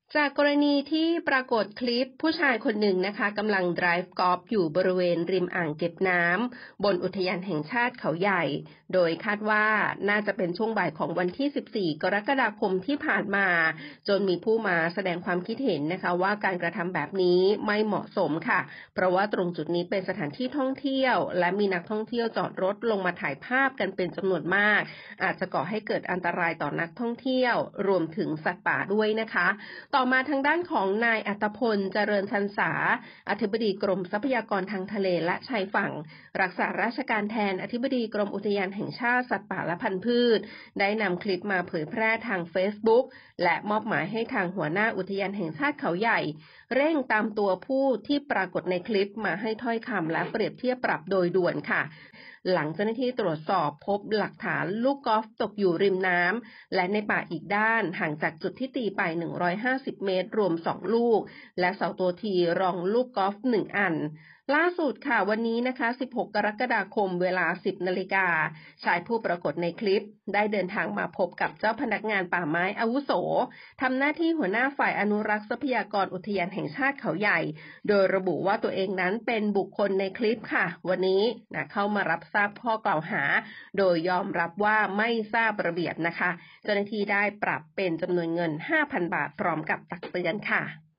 จากกรณีที่ปรากฏคลิปผู้ชายคนหนึ่งนะคะกำลังไดร์ฟกอล์ฟอยู่บริเวณริมอ่างเก็บน้ำบนอุทยานแห่งชาติเขาใหญ่โดยคาดว่าน่าจะเป็นช่วงบ่ายของวันที่ 14 กรกฎาคมที่ผ่านมาจนมีผู้มาแสดงความคิดเห็นนะคะว่าการกระทำแบบนี้ไม่เหมาะสมค่ะเพราะว่าตรงจุดนี้เป็นสถานที่ท่องเที่ยวและมีนักท่องเที่ยวจอดรถลงมาถ่ายภาพกันเป็นจำนวนมากอาจจะก่อให้เกิดอันตรายต่อนักท่องเที่ยวรวมถึงสัตว์ป่าด้วยนะคะ ต่อมาทางด้านของนายอัตพลเจริญชันษาอธิบดีกรมทรัพยากรทางทะเลและชายฝั่งรักษาราชการแทนอธิบดีกรมอุทยานแห่งชาติสัตว์ป่าและพันธุ์พืชได้นำคลิปมาเผยแพร่ทาง Facebook และมอบหมายให้ทางหัวหน้าอุทยานแห่งชาติเขาใหญ่เร่งตามตัวผู้ที่ปรากฏในคลิปมาให้ถ้อยคำและเปรียบเทียบปรับโดยด่วนค่ะหลังเจ้าหน้าที่ตรวจสอบพบหลักฐานลูกกอล์ฟตกอยู่ริมน้ำและในป่าอีกด้านห่างจากจุดที่ตีไป150 เมตรรวม2ลูกและเสาตัวทีรองลูกกอล์ฟ1อันล่าสุดค่ะวันนี้นะคะ16 กรกฎาคมเวลา 10 นาฬิกาชายผู้ปรากฏในคลิปได้เดินทางมาพบกับเจ้าพนักงานป่าไม้อาวุโสทำหน้าที่หัวหน้าฝ่ายอนุรักษ์ทรัพยากรอุทยานแห่งชาติเขาใหญ่โดยระบุว่าตัวเองนั้นเป็นบุคคลในคลิปค่ะวันนี้เข้ามารับทราบข้อกล่าวหาโดยยอมรับว่าไม่ทราบระเบียบนะคะเจ้าหน้าที่ได้ปรับเป็นจำนวนเงิน 5,000 บาทพร้อมกับตักเตือนค่ะ